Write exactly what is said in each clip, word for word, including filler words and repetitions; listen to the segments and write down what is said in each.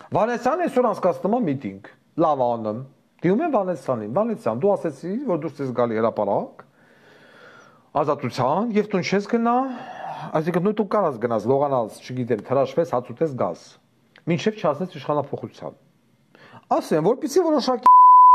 Վանեցյանը այսօր անցկացնում է միտինգ, լավ անում, դիում են Վանեցյանին, Վանեցյան, դու ասեցի, որ դուրս ես գալի հրապարակ, ազատության, և դու չես գնա, այսինքն նույն դու կարաս գնաս, լողանաս, չգիտեմ, թրաշվես, հաց ուտես գաս, մինչև չհասնես իշխանափոխության։ Ասեմ, որպեսզի որոշակի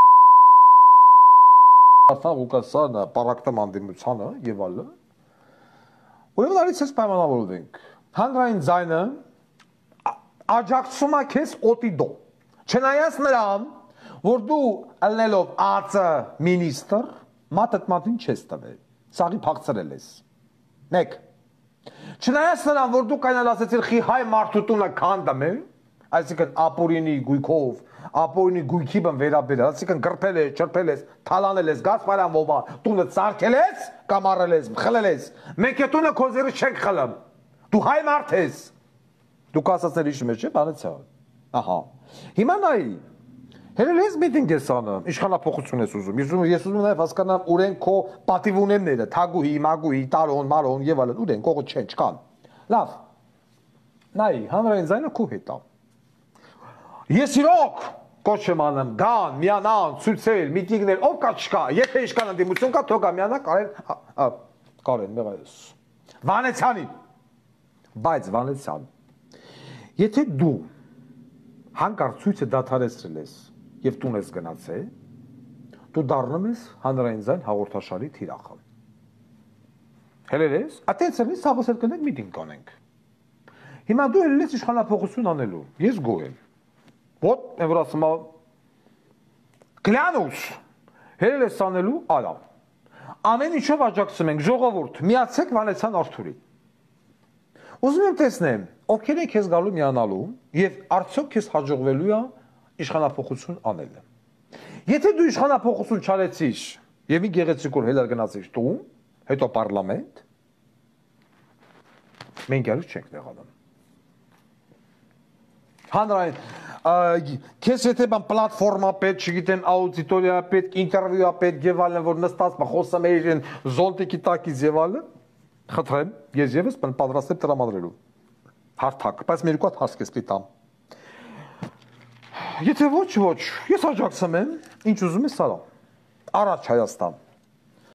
Ղուկասյանը, պառակտում անդիմությանը եւ այլն։ Ուրեմն արից ես պայմանավորվենք։ Հանրային ձայնը աջակցում է քեզ օտիդո։ Չնայած նրան, որ դու ելնելով ԱԾ մինիստր, մատդ մատին չես տվել։ Սաղի փակցրել ես։ Մեկ։ Չնայած նրան, որ դու կանալ ասեցիր խի հայ մարդուտունը քանդում է, այսինքն ապորինի գույքով, ապորինի գույքի բան վերաբերել, այսինքն գրփել ես, չրփել ես, թալանել ես, գազ պարանվովա, տունը ծարքել ես, կամ առել ես, խլել ես։ Մենք է տունը քոզերը չենք խլում։ Դու հայ մարդ ես։ Դու կասացներ իշում ես, չէ՞, բանեցա։ Ահա։ Հիմա նայի։ Հերել ես միտինգ ես անում, իշխանափոխություն ես ուզում։ Ես ուզում եմ նաև հասկանամ ուրեն քո պատիվունենները, թագուհի, մագուհի, տարոն, մարոն եւ այլն, ուրեն կողը չեն, չկան։ Լավ։ Նայի, հանրային ձայնը քո հետ է։ Ես իրոք կոչ եմ անում, գան, միանան, ցույցեր, միտինգներ, ով կա չկա, եթե իշխան ընդդիմություն կա, թող գա միանա, Կարեն, Կարեն, մեղայես։ Վանեցյանի։ Բայց Վանեցյան, եթե դու հանկարծ ցույցը դադարեցրել ես եւ տուն ես գնացել, դու դառնում ես հանրային ձայն հաղորդաշարի թիրախը։ Հելել ես, ատենցել ես, սաղոսել կնենք միտինգ կանենք։ Հիմա դու հելել ես իշխանափոխություն անելու, ես գոհ եմ։ Вот, եմ որ ասում եմ, կլյանուս, հելել ես անելու, ալա։ Ամեն ինչով աջակցում ենք, ժողովուրդ, միացեք Վանեցյան Արթուրին։ Ուզում եմ տեսնեմ, ովքեր են քեզ գալու միանալու եւ արդյոք քեզ հաջողվելու է իշխանափոխություն անելը։ Եթե դու իշխանափոխություն չարեցիր եւ մի գեղեցիկ օր հելար գնացիր տուն, հետո պարլամենտ, մենք yarış չենք նեղանում։ Հանրային քեզ եթե բան պլատֆորմա պետք, չգիտեմ, աուդիտորիա պետք, ինտերվյուա պետք եւ այլն, որ նստած խոսում են զոնտիկի տակից եւ այլն, խնդրեմ, ես եւս պատրաստ եմ տրամադրելու։ Հարթակ, բայց մի երկու հատ հասկես պիտամ։ Եթե ոչ, ոչ, ես աջակցում եմ, ինչ ուզում ես արա։ Առաջ Հայաստան։